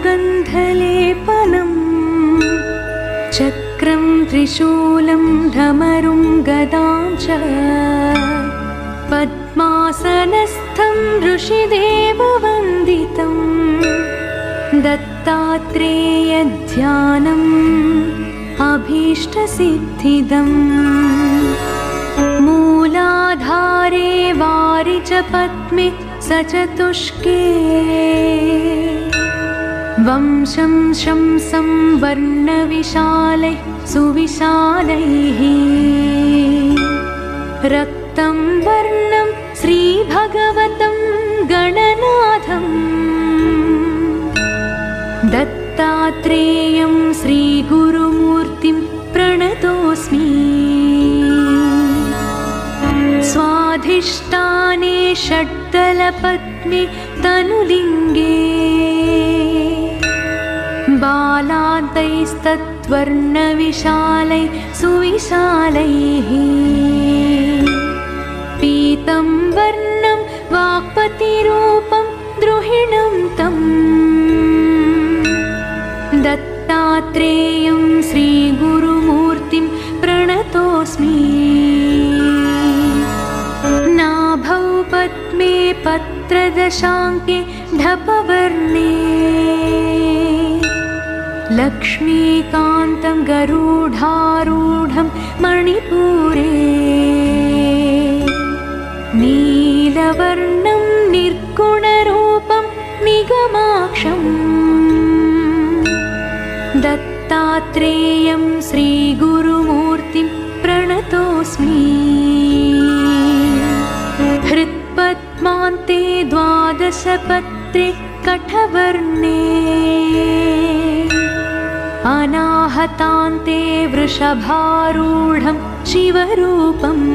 सुगन्धलेपनम् चक्रं त्रिशूलं धमरुं गदां च पद्मासनस्थं ऋषिदेववन्दितं दत्तात्रेयध्यानम् अभीष्टसिद्धिदम् मूलाधारे वारिजपद्मे सचतुष्के वंशं शंसं वर्णविशालैः सुविशालैः रक्तं वर्णं श्रीभगवतं गणनाथं दत्तात्रेयं श्रीगुरुमूर्तिं प्रणतोऽस्मि स्वाधिष्ठाने षड्दलपद्मे तनुलिङ्गे बालान्तैस्तत्वर्णविशालैः सुविशालैः पीतं वर्णं वाक्पतिरूपं द्रुहिणं तं दत्तात्रेयं श्रीगुरुमूर्तिं प्रणतोऽस्मि नाभौ पद्मे पत्रदशाङ्के ढपवर्णे लक्ष्मीकान्तं गरुडारूढं मणिपुरे नीलवर्णं निर्गुणरूपं निगमाक्षम् दत्तात्रेयं श्रीगुरुमूर्तिं प्रणतोऽस्मि हृत्पद्मान्ते द्वादशपत्रे कठवर्णे अनाहतान्ते वृषभारूढं शिवरूपम्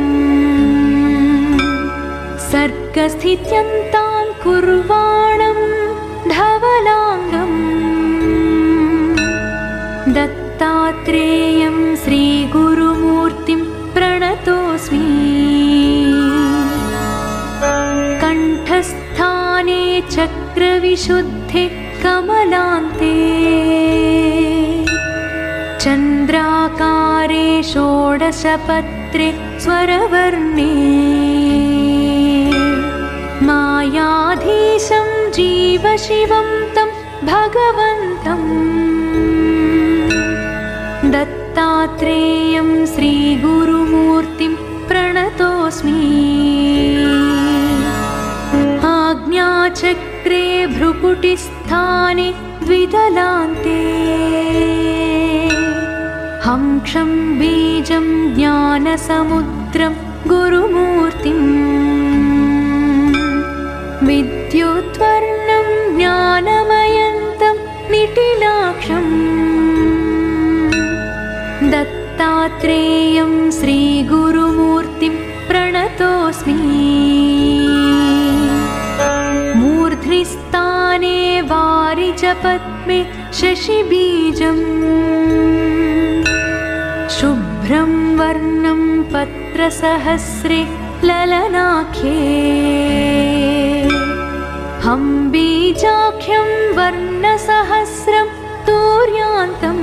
सर्गस्थित्यन्तां कुर्वाणं धवलाङ्गम् दत्तात्रेयं श्रीगुरुमूर्तिं प्रणतोऽस्मि कण्ठस्थाने चक्रविशुद्धे कमलान्ते चन्द्राकारे षोडशपत्रे स्वरवर्णे मायाधीशं जीवशिवं तं भगवन्तं दत्तात्रेयं श्रीगुरुमूर्तिं प्रणतोऽस्मि आज्ञाचक्रे भ्रुकुटिस्थाने द्विदलान्ते हंसं बीजं ज्ञानसमुद्रं गुरुमूर्तिं विद्युद्वर्णं ज्ञानमयन्तं निटिलाक्षम् दत्तात्रेयं श्रीगुरुमूर्तिं प्रणतोऽस्मि मूर्ध्निस्थाने वारिजपद्मे शशिबीजम् शुभ्रं वर्णं पत्रसहस्रे ललनाख्ये हंबीजाख्यं वर्णसहस्रं तूर्यान्तम्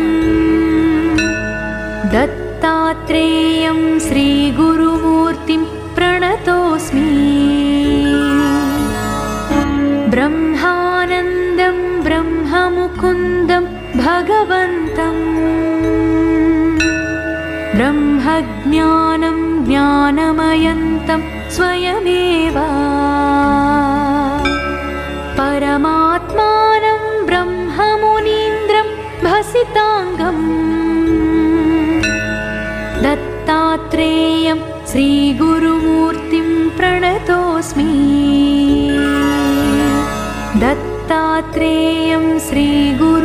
दत्तात्रेयं श्रीगुरुमूर्तिं प्रणतोऽस्मि ब्रह्मानन्दं ब्रह्ममुकुन्दं भगवन्तम् ब्रह्मज्ञानं ज्ञानमयन्तं स्वयमेव परमात्मानं ब्रह्ममुनीन्द्रं भसिताङ्गम् दत्तात्रेयं श्रीगुरुमूर्तिं प्रणतोऽस्मि दत्तात्रेयं श्रीगुरु